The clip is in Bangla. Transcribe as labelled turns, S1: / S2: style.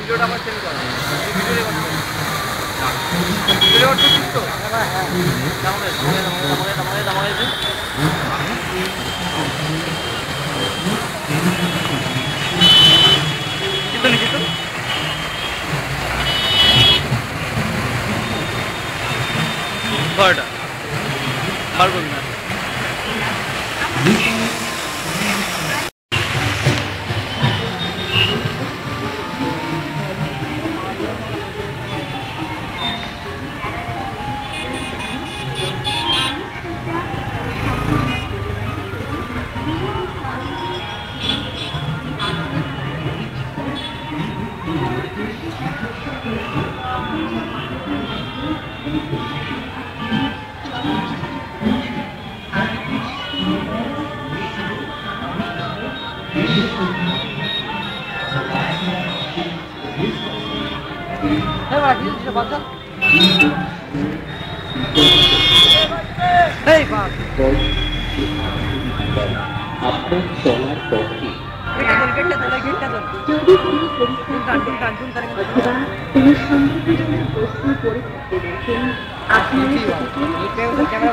S1: ভিডিওটা আমার সেন্ড করো। ভিডিও রেকর্ড করো। ভিডিও রেকর্ড করছিস তো? হ্যাঁ হ্যাঁ। দামাগে। নিচে তো ঘরটা বার করবি না।
S2: আপনার চলার পথে যদি কোনো পরীক্ষা অথবা কোনো সংকটজনক প্রশ্ন পড়ে থাকতে দেখেন আপনারা